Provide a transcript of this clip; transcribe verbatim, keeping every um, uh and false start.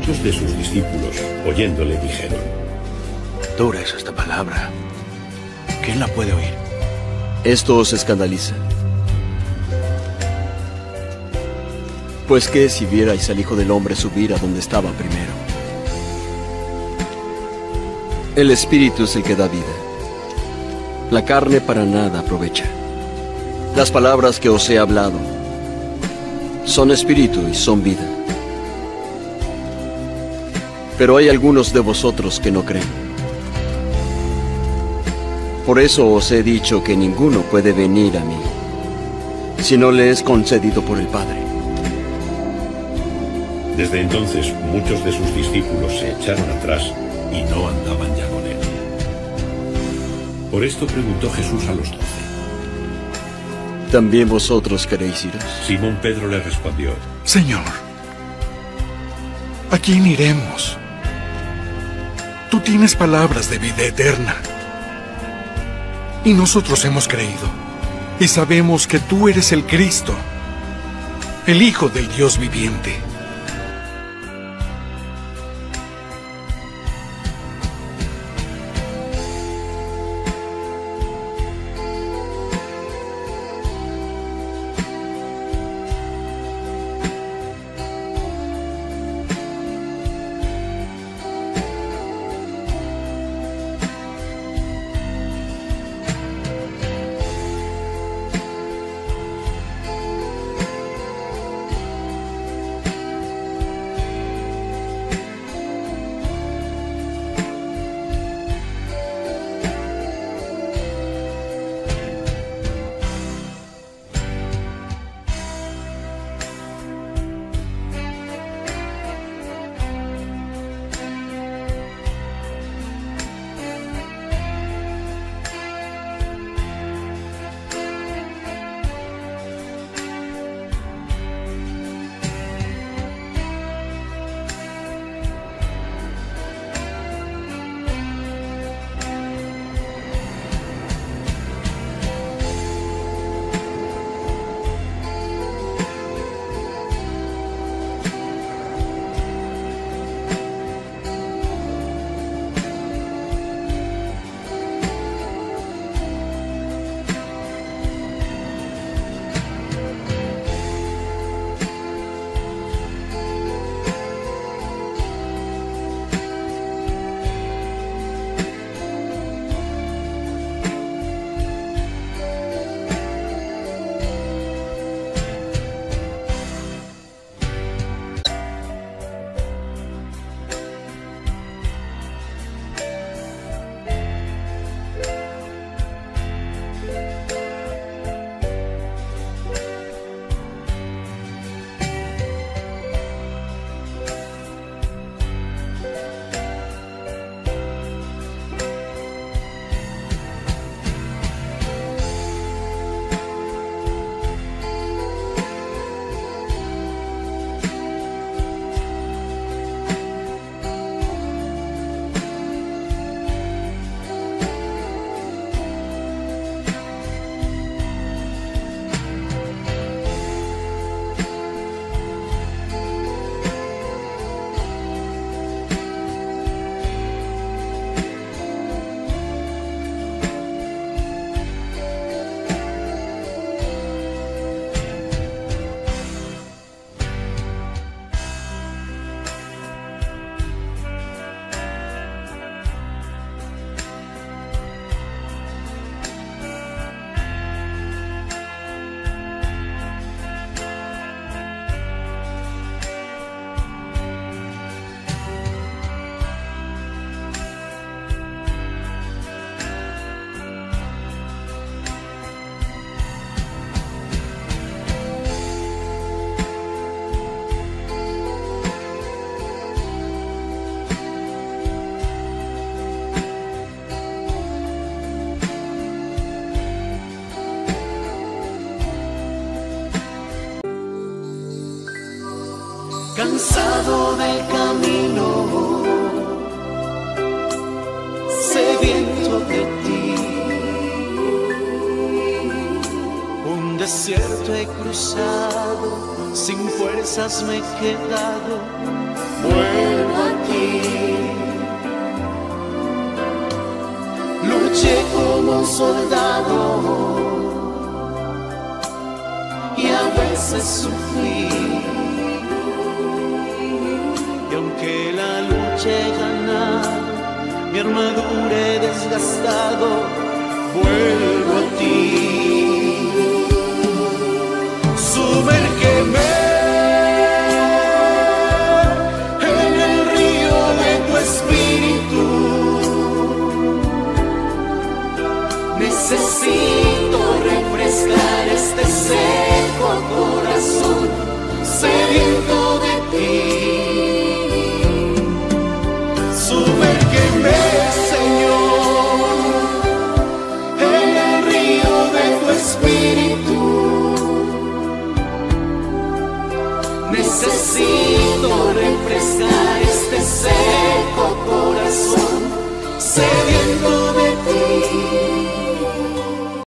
muchos de sus discípulos, oyéndole, dijeron: Dura es esta palabra. ¿Quién la puede oír? Esto os escandaliza. Pues qué si vierais al Hijo del Hombre subir a donde estaba primero. El Espíritu es el que da vida. La carne para nada aprovecha. Las palabras que os he hablado son espíritu y son vida. Pero hay algunos de vosotros que no creen. Por eso os he dicho que ninguno puede venir a mí si no le es concedido por el Padre. Desde entonces muchos de sus discípulos se echaron atrás y no andaban ya con él. Por esto preguntó Jesús a los doce: ¿También vosotros queréis iros? Simón Pedro le respondió: Señor, ¿a quién iremos? Tú tienes palabras de vida eterna. Y nosotros hemos creído y sabemos que tú eres el Cristo, el Hijo del Dios viviente. cansado del camino, sediento de ti. Un desierto he cruzado, sin fuerzas me he quedado. Bueno, Luché como un soldado y a veces sufrí. Y aunque la lucha he ganado, mi armadura he desgastado, vuelvo a ti. Sumérgeme en el río de tu espíritu. Necesito refrescar este seco corazón sediento de ti. Sumérgeme, Señor, en el río de tu espíritu. Necesito